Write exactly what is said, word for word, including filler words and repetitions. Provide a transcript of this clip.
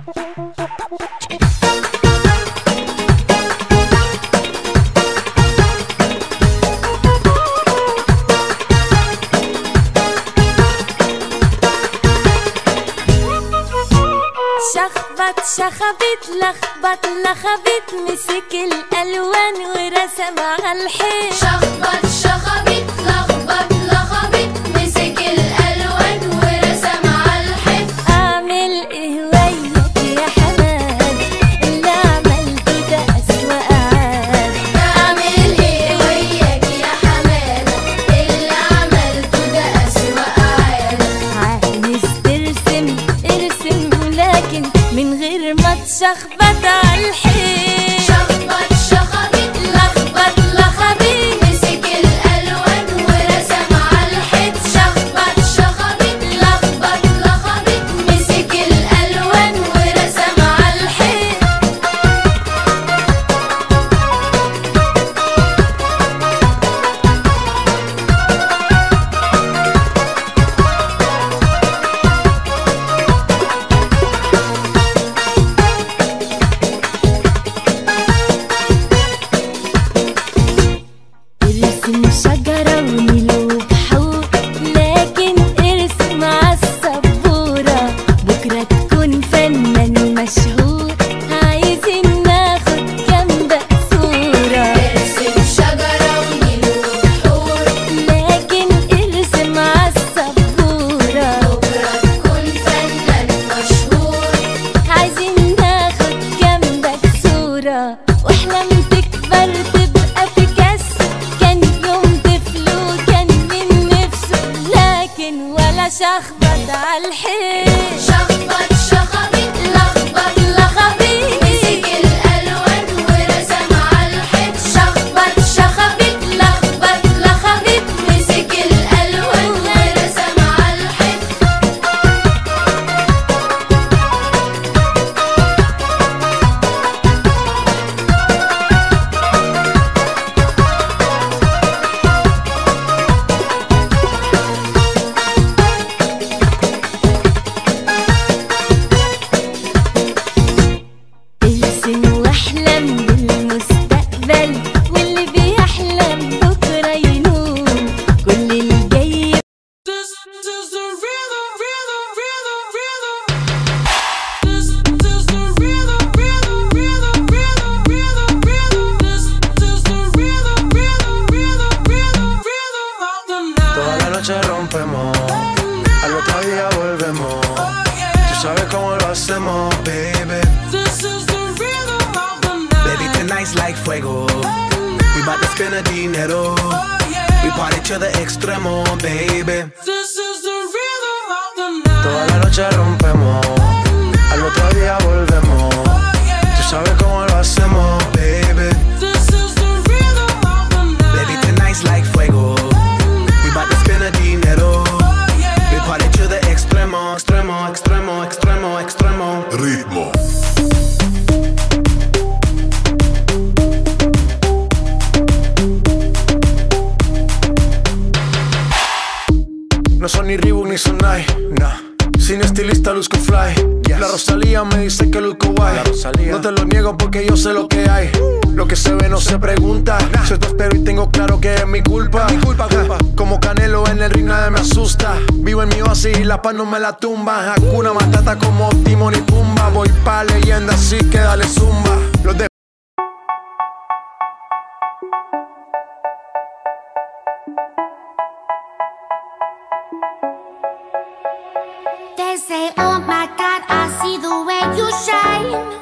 شخبط شخبط لخبط لخبط مسك الألوان ورسم على الحيط. شخبط شخبط لخبط لخبط مسك الألوان ورسم على الحيط. أعمل إيه وياك يا حماد اللي عملته ده أسوأ عاد. أعمل إيه وياك يا حماد اللي عملته ده أسوأ عاد. عايز ترسم ارسم لكن من غير ما تشخبط على الحيط. شخبط شخبط لخبط لخبط مسك الألوان ورسم على الحيط. شخبط شخبط لخبط لخبط مسك الألوان ورسم على الحيط. ارسم شجرة ونيل وبحور لكن ارسم عالسبورة بكرة تكون فنان مشهور. عايزين ناخد جنبك صورة. ارسم شجرة ونيل وبحور لكن ارسم عالسبورة بكرة تكون فنان مشهور. عايزين ناخد جنبك صورة. واحلم تكبر تبقى بيكاسو. كان يوم طفل وكان من نفسه لكن ولا شخبط على الحيط. شخبط شخبط لخبط لخبط مسك الألوان ورسم على الحيط. شخبط شخبط لخبط لخبط مسك الألوان ورسم على الحيط. ارسم واحلم بالمستقبل واللي بيحلم بكرة ينوم. كل اللي جاي This is the rhythm, rhythm, rhythm, rhythm. This is the rhythm, rhythm, rhythm, rhythm, rhythm, rhythm. This is the rhythm, rhythm, rhythm, rhythm, rhythm of the night. Toda la noche rompemos, al otro día volvemos. Tú sabes cómo lo hacemos, baby. This is the rhythm of the night. Baby, tonight's like fuego. We bout to spend the dinero. We party to the extremo, baby. This is the rhythm of the night. Toda la noche rompemos, al otro día volvemos. Tú sabes cómo lo hacemos, baby. This is the rhythm of the night. Baby, tonight's like fuego. We bout to spend the dinero. We party to the extremo, extremo, extremo, extremo, extremo. Ritmo. No son ni Reebok ni Sonai, nah. Sin estilista luzco fly. Yes. La Rosalía me dice que luzco guay. No te lo niego porque yo sé lo que hay. Lo que se ve no se pregunta. Nah. Yo te espero y tengo claro que es mi culpa. Mi culpa, culpa. Como Canelo en el ring nadie me asusta. Vivo en mi oasis y la paz no me la tumba. Hakuna Matata como Timon y Pumba. Voy pa' leyenda así que dale zumba. Los de They say, oh my God, I see the way you shine.